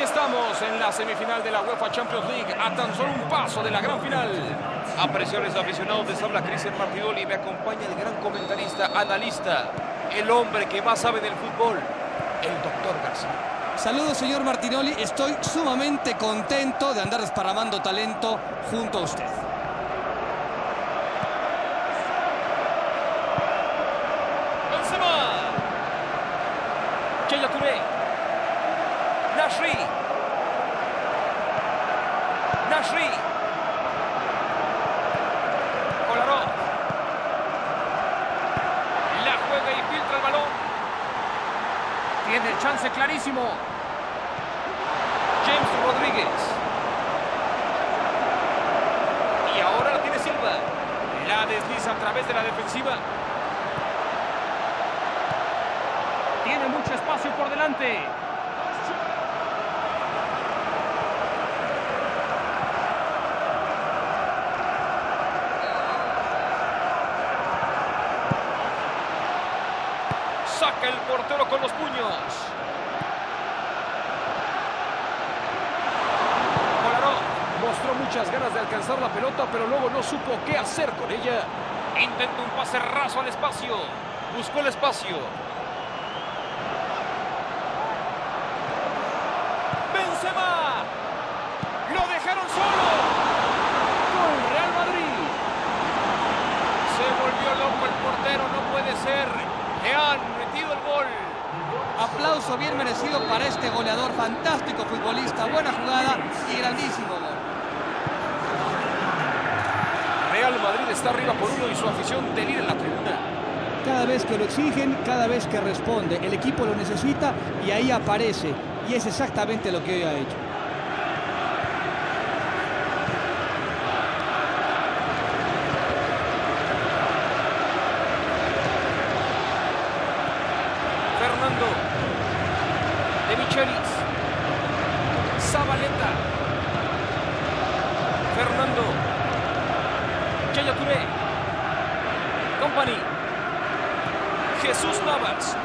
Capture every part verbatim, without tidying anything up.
estamos en la semifinal de la UEFA Champions League, a tan solo un paso de la gran final. Apreciables aficionados, les habla Cristian Martinoli y me acompaña el gran comentarista, analista, el hombre que más sabe del fútbol, el doctor García. Saludos, señor Martinoli. Estoy sumamente contento de andar desparramando talento junto a usted. Benzema. Yaya Touré. Nasri. Nasri. Kolarov. La juega y filtra el balón. Tiene el chance clarísimo. James Rodríguez. Y ahora la tiene Silva. La desliza a través de la defensiva. Tiene mucho espacio por delante. Saca el portero con los puños. Kolarov mostró muchas ganas de alcanzar la pelota, pero luego no supo qué hacer con ella. Intentó un pase raso al espacio. Buscó el espacio. Benzema. Lo dejaron solo. Gol Real Madrid. Se volvió loco el portero, no puede ser. Le han metido el gol. Aplauso bien merecido para este goleador, fantástico futbolista, buena jugada y grandísimo gol. Real Madrid está arriba por uno y su afición delira en la tribuna. Cada vez que lo exigen, cada vez que responde, el equipo lo necesita y ahí aparece. Y es exactamente lo que hoy ha hecho. Fernando. De Michelis. Zabaleta. Fernando. Yaya Touré. Company. Jesús Navas.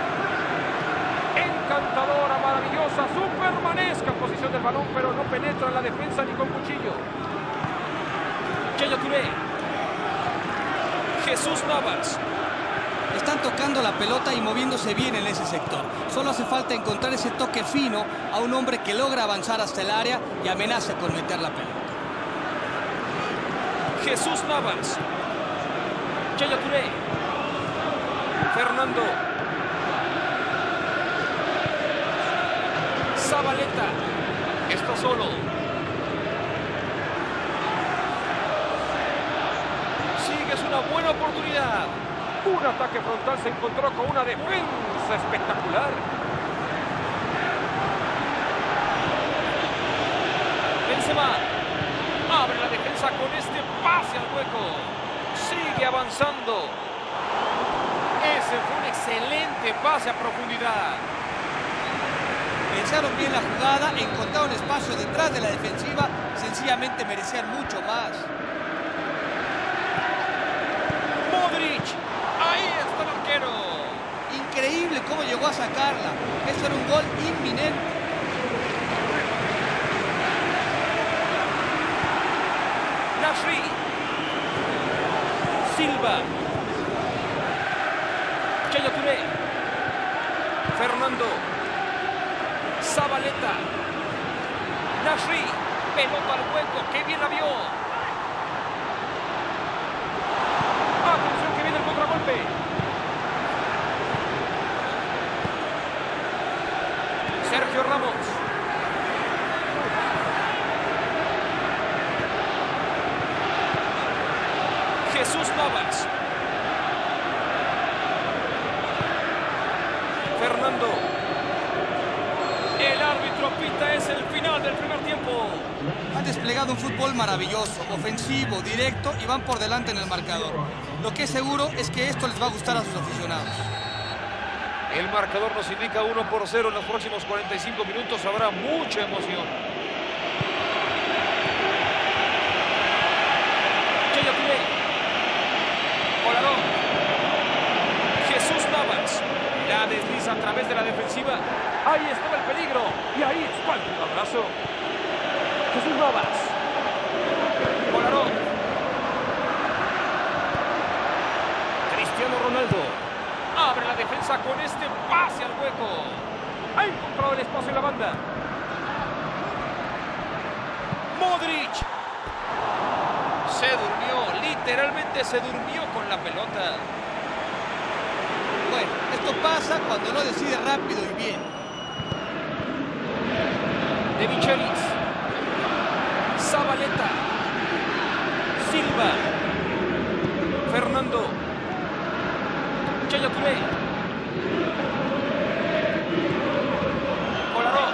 Encantadora, maravillosa, supermanesca posición del balón, pero no penetra en la defensa ni con cuchillo. Yaya Touré. Jesús Navas. Están tocando la pelota y moviéndose bien en ese sector. Solo hace falta encontrar ese toque fino a un hombre que logra avanzar hasta el área y amenaza con meter la pelota. Jesús Navas. Yaya Touré. Fernando. Zabaleta. Está solo. Sigue, es una buena oportunidad. Un ataque frontal se encontró con una defensa espectacular. Benzema. Abre la defensa con este pase al hueco. Sigue avanzando. Ese fue un excelente pase a profundidad. Pensaron bien la jugada, encontraron espacio detrás de la defensiva, sencillamente merecían mucho más. Modric, ahí está el arquero. Increíble cómo llegó a sacarla. Eso era un gol inminente. Nasri. Silva. Yaya Touré. Fernando. Zabaleta. Nasri. Pelota al hueco. ¡Qué bien la vio! Atención que viene el contragolpe. Sergio Ramos. Jesús Navas. Fernando. El árbitro pita, es el final del primer tiempo. Han desplegado un fútbol maravilloso, ofensivo, directo y van por delante en el marcador. Lo que es seguro es que esto les va a gustar a sus aficionados. El marcador nos indica uno por cero. En los próximos cuarenta y cinco minutos habrá mucha emoción. Yaya Touré. Kolarov. Jesús Navas. La desliza a través de la defensiva. Ahí estaba el peligro. Y ahí, ¿cuál abrazo? Jesús Navas. Kolarov. Cristiano Ronaldo. Abre la defensa con este pase al hueco. Ha encontrado el espacio en la banda. Modric. Se durmió, literalmente se durmió con la pelota. Bueno, esto pasa cuando no decide rápido y bien. De Michelis. Zabaleta. Silva. Fernando. Yaya Touré. Kolarov.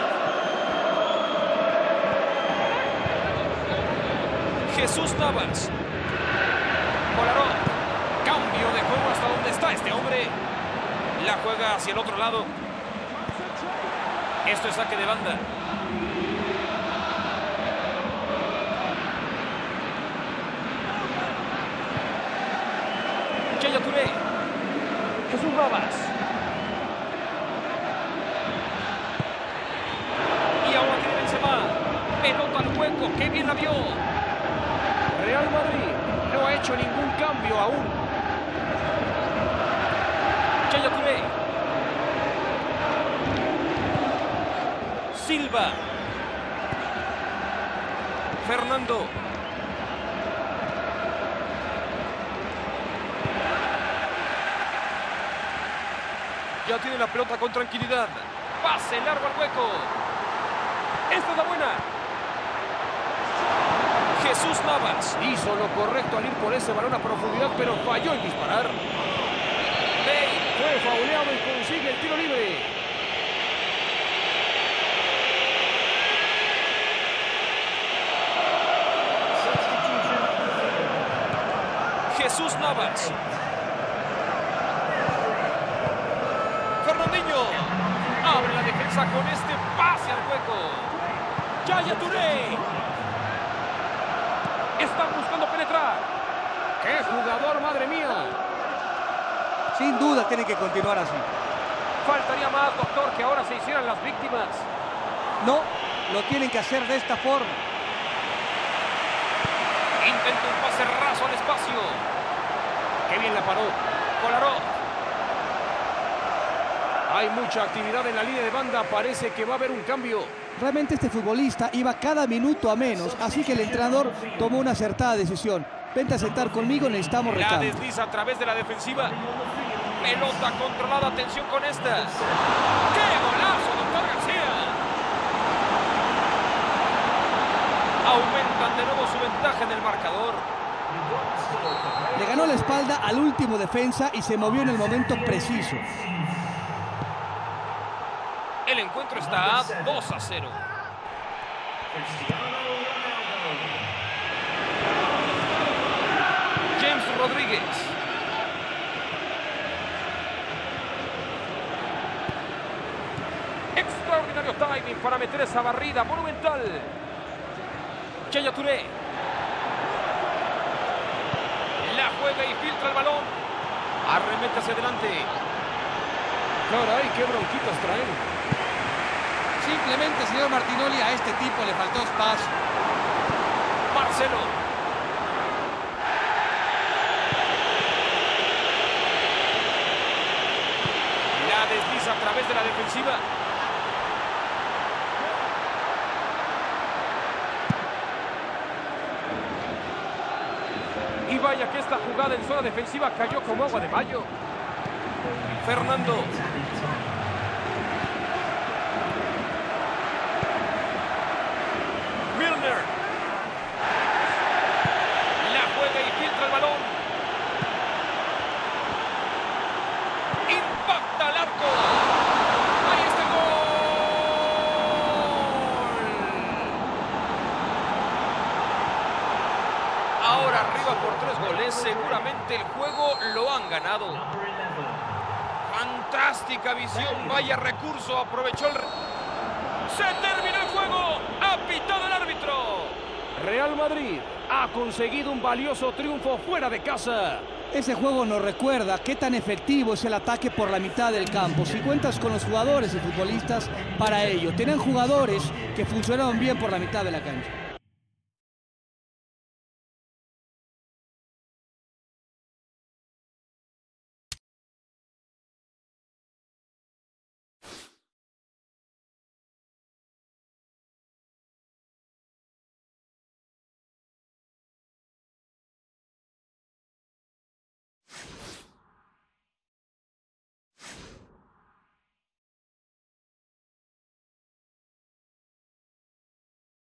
Jesús Navas. Kolarov. Cambio de juego hasta donde está este hombre. La juega hacia el otro lado. Esto es saque de banda. Yaya Touré. Jesús Navas. Y ahora tiene Benzema. Pelota al hueco. ¡Qué bien la vio! Real Madrid no ha hecho ningún cambio aún. Yaya Touré. Silva. Fernando. Ya tiene la pelota con tranquilidad. Pase largo al hueco. Esta es la buena. Jesús Navas hizo lo correcto al ir por ese balón a profundidad, pero falló en disparar. Bale fue fauleado y consigue el tiro libre. Jesús Navas. Fernandinho. Abre la defensa con este pase al hueco. Yaya Touré. Están buscando penetrar. ¡Qué jugador, madre mía! Sin duda tiene que continuar así. Faltaría más, doctor, que ahora se hicieran las víctimas. No, lo tienen que hacer de esta forma. Intenta un pase raso al espacio. ¡Qué bien la paró! Kolarov. Hay mucha actividad en la línea de banda. Parece que va a haber un cambio. Realmente este futbolista iba cada minuto a menos, así que el entrenador tomó una acertada decisión. Vente a sentar conmigo, necesitamos La recambio. desliza a través de la defensiva. Pelota controlada, atención con esta. ¡Qué golazo, doctor García! Aumentan de nuevo su ventaja en el marcador. Le ganó la espalda al último defensa y se movió en el momento preciso. El encuentro está a dos a cero. James Rodríguez. Extraordinario timing para meter esa barrida monumental. Yaya Touré. La juega y filtra el balón. Arremete hacia adelante. Caray, qué bronquitas traen. Simplemente, señor Martinoli, a este tipo le faltó espacio. Marcelo. La desliza a través de la defensiva. Y vaya que esta jugada en zona defensiva cayó como agua de mayo. Fernando. Milner. La juega y filtra el balón. Impacta al arco. Ahí está el gol. Ahora arriba por tres goles. Seguramente el juego lo han ganado. Fantástica visión. Vaya recurso. Aprovechó el... ¡Se terminó el juego! ¡Ha pitado el árbitro! Real Madrid ha conseguido un valioso triunfo fuera de casa. Ese juego nos recuerda qué tan efectivo es el ataque por la mitad del campo. Si cuentas con los jugadores y futbolistas para ello. Tienen jugadores que funcionaron bien por la mitad de la cancha.